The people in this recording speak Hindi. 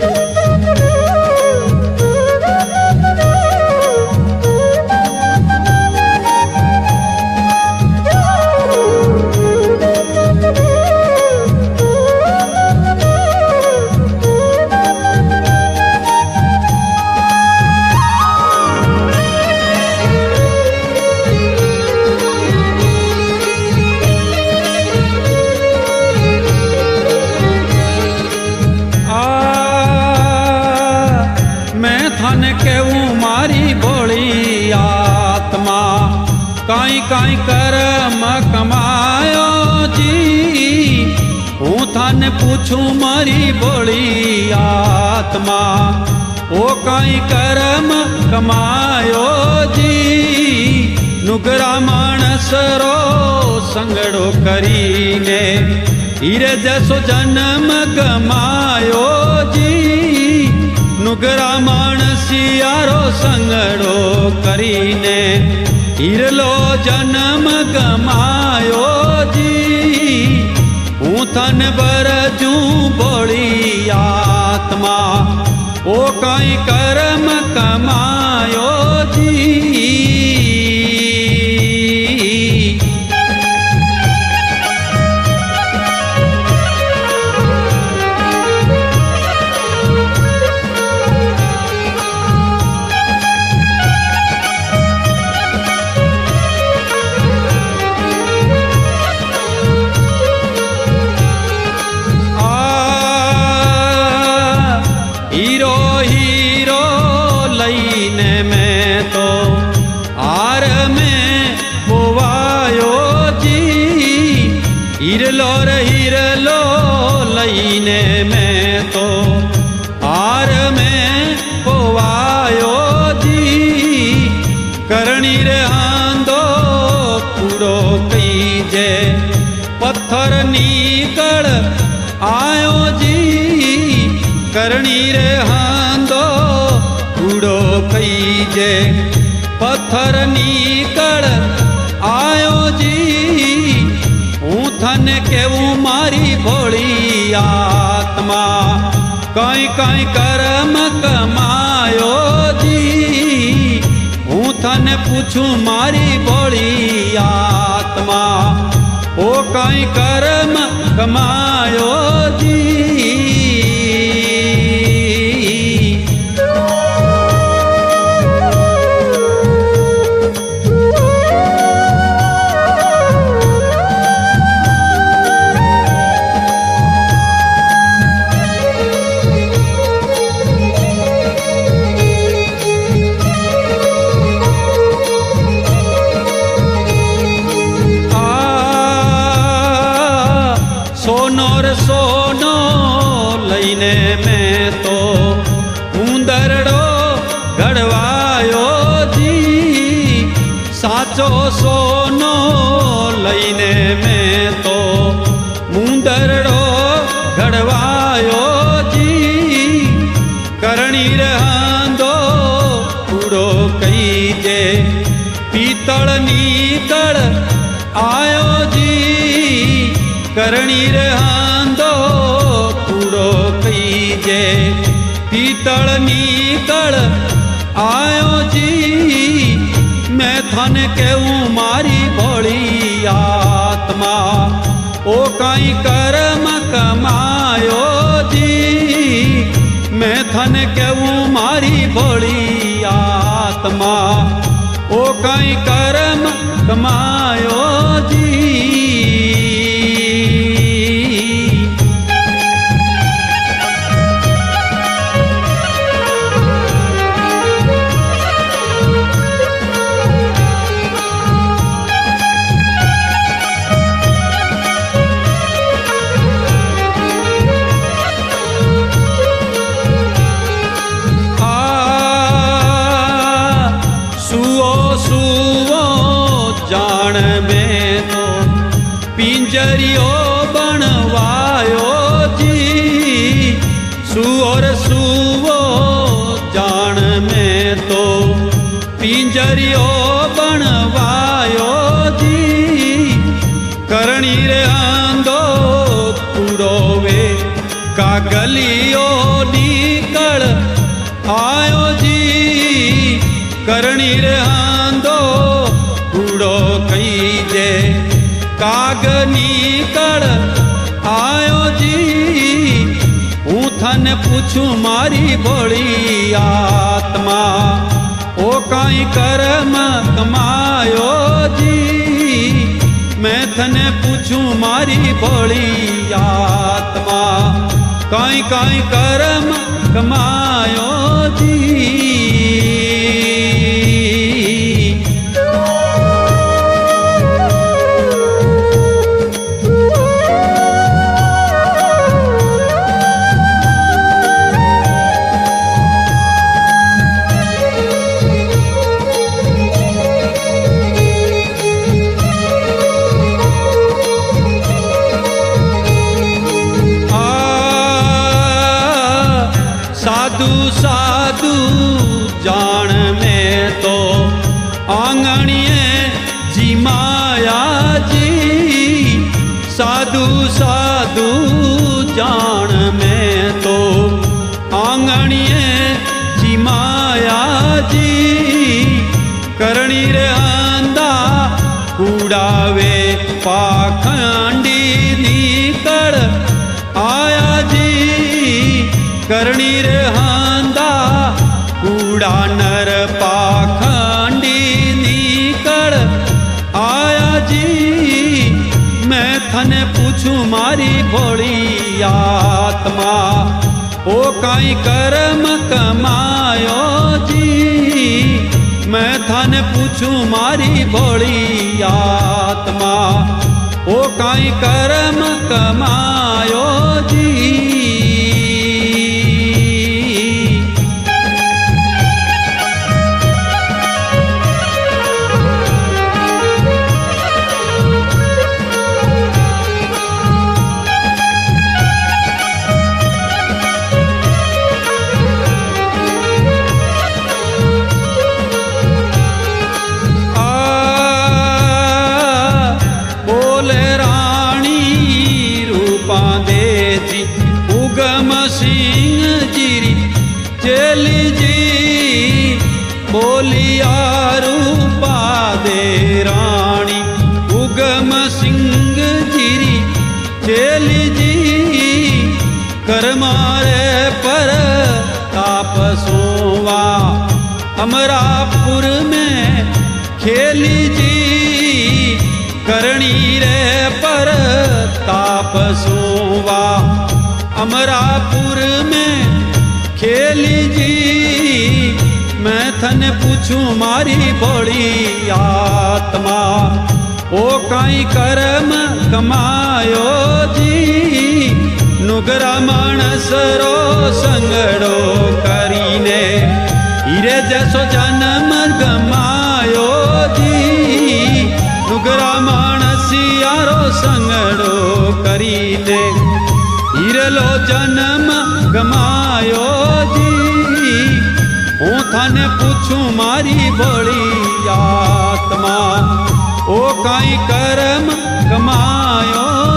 केवू मारी भोली आत्मा काई काई कर्म कमायो जी। हूँ थाने पूछू मारी भोली आत्मा ओ काई कर्म कमायो जी। नुगरा मानस रो संगड़ो करीने हीरे जैसो जन्म गमायो जी। नुगरा मानसियारो संगड़ो करीने हिरलो जन्म गमायो जी। हूँ थन बरजू बोली आत्मा ओ काई कर्म कमायो जी। हीरो हीरो लईने में तो आर में होवायो जी। हिरलो लईने में तो आर में होवायो जी। करणी रे आंदो कूड़ो कीजे पत्थर निकल आयो जी। करणी रे हांदो कूड़ो कईजे पत्थर निकल आयो जी। हूँ थन केवू मारी भोली आत्मा काई काई कर्म कमायो जी। हूँ थन पूछू मारी भोली आत्मा ओ काई कर्म कमायो जी। सोनो लईने में तो उंदरड़ो घड़वायो जी। साचो सोनो लईने में तो मुंदरड़ो घड़वायो जी। करणी रहांदो कूड़ो कईजे पीतल निकल आयो जी। करणी रहांदो कूड़ो कईजे पीतल निकल आयो जी। मैं थन केवू मारी भोली आत्मा ओ काई कर्म कमायो जी। मैं थन केवू मारी भोली आत्मा ओ काई कर्म कमायो जी। जान में तो पिंजरियो बनवायो जी। सुअर सुवो जान में तो पिंजरियो बनवायो जी। करणी रे आंदो कूड़ो वे कागलियो नी आयो जी करणी रहंदो कूड़ो कईजे कागनी कड़ आयो जी हूँ थने पूछूं मारी भोली आत्मा ओ काई कर्म कमायो जी मैं थने पूछूं मारी भोली आत्मा काई काई कर्म कमायो जी। साधु साधु जान में तो आंगणिए जी माया जी साधु साधु जान में तो आंगणिए जी माया जी करणी रहंदा कूड़ावे पाखंडी निकड़ आया जी करणी रहंदा कूड़ा नर पाखंडी निकड़ आया जी मैं थने पूछूं मारी भोली आत्मा ओ काई कर्म कमायो जी मैं थने पूछूं मारी भोली आत्मा ओ काई कर्म कमायो जी। उगम सिंह जीरी चेली जी बोलिया रूपा दे रानी उगम सिंह जीरी चेली जी कर मारे पर तापसोवा अमरापुर में खेली जी करणी रे पर तापसोवा अमरापुर में खेली जी मैं थने पूछूं मारी भोली आत्मा ओ काई कर्म कमायो जी नुगरा मानसरो संगड़ो करीने हीरे जैसो जन्म गमायो जी नुगरा मानसियारो संगड़ो करीने हिरलो जन्म गमायो जी हूँ थाने पूछूं मारी भोली आत्मा ओ काई कर्म कमायो